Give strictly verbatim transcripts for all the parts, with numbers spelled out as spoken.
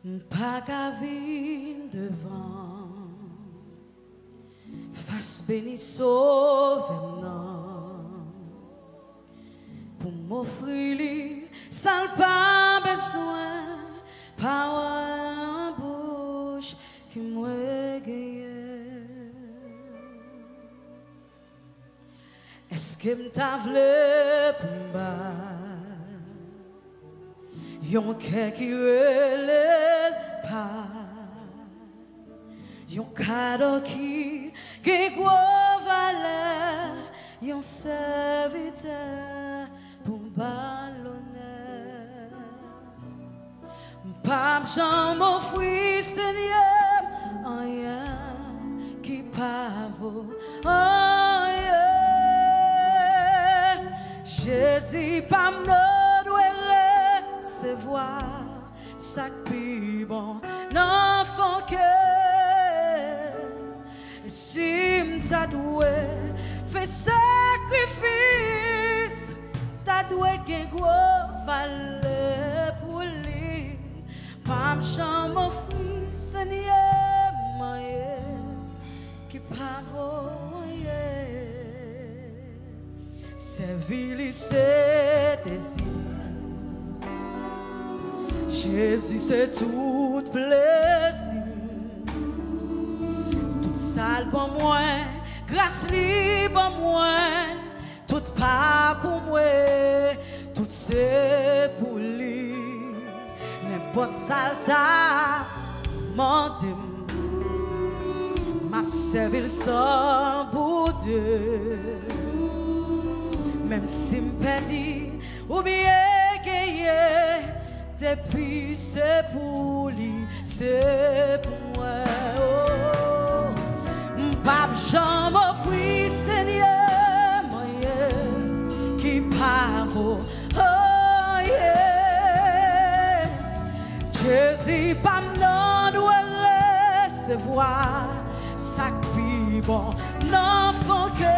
Pas qu'à vivre devant, face béni sauve non, pour m'offrir lui, ça pas besoin, parole en bouche qui me guérit. Est-ce que m'ta vle pour m'ba? Yon cœur qui relève pas, yon cadeau qui qui gros valeur, yon serviteur pour ballonner. Pas j'en m'offrir Seigneur, rien qui pas vaut rien. Jésus pas me c'est voir ça qui bon l'enfant que si m'ta doué fait sacrifice ta doué qu'un gros valeur pour lui pas m'chambre mon fils Seigneur moyen qui pas voyer servir c'est désir. Jésus c'est tout plaisir, tout sale pour moi, grâce libre pour moi, tout pas pour moi, tout c'est pour lui. N'importe salta, monte, m'a servi sans bout de, même si m'perdis ou bien gagné. Depuis c'est pour lui, c'est pour moi. Oh, Pape Jean m'offrit Seigneur, moyen qui pas vaut. Oh yeah, Jésus pas m'en doit recevoir ça qui bon l'enfant que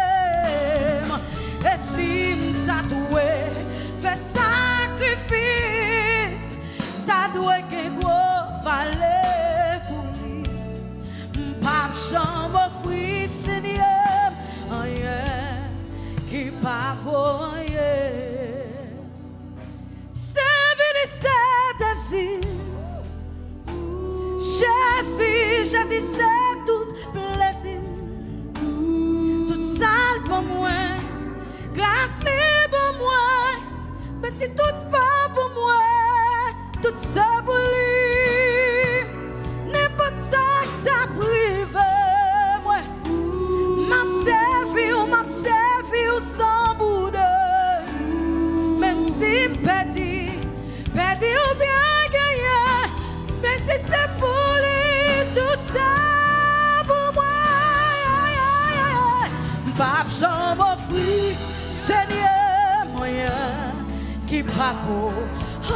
et si m'tatoué fait sacrifice. Ta doué qu'un gros valet pour lui. M'pap chambre offrir Seigneur, rien qui pas vaut rien. C'est venu cet asile. Jésus, Jésus c'est tout plaisir. Tout sale pour moi, grâce libre pour moi, petit tout pas pour moi. Tout ça pour lui, n'importe ça que t'as privé, moi. M'a servi ou m'a servi ou sans bout de. Même si m'perdi, perdu ou bien gagné, mais si c'est pour lui, tout ça pour moi. Pape Jean m'offrit, Seigneur, moyen qui pas vaut. Oh,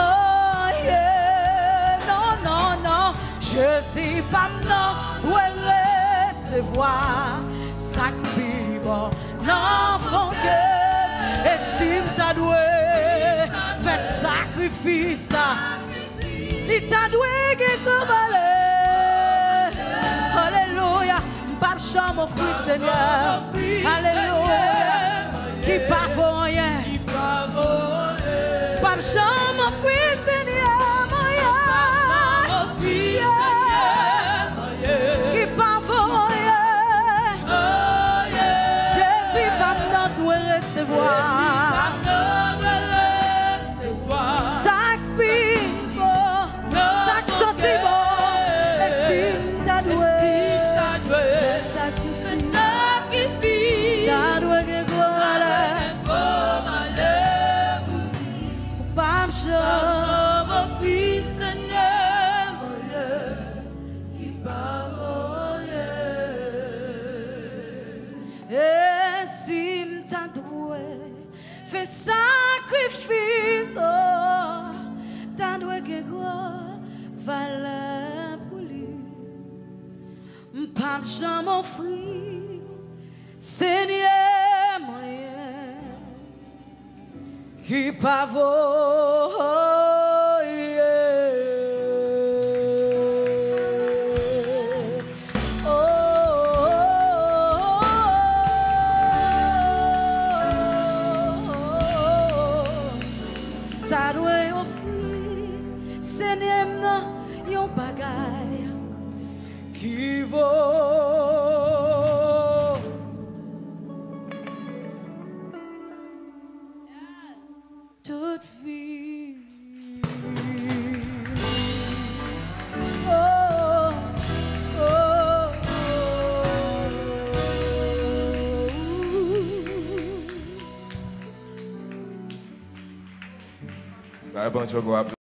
non, non, non, je suis pas non, dois recevoir sacrifice, l'enfant que, et si t'as doué, fais sacrifice, il t'a doué qui comme alléluia, pas chambre mon fils Seigneur, alléluia, qui pas pour rien, pas chambre mon fils Seigneur. Qui pas voyer, Jésus va me recevoir. Sacrifice, sacrifice, et si t'as doué, sacrifice, t'as doué que gloire, pas me changer. Fais sacrifice, oh, t'as doué que gros valeur pour lui. M'pape Jean m'offrit, Seigneur moyen qui pas vaut. Ah, bon, tu vas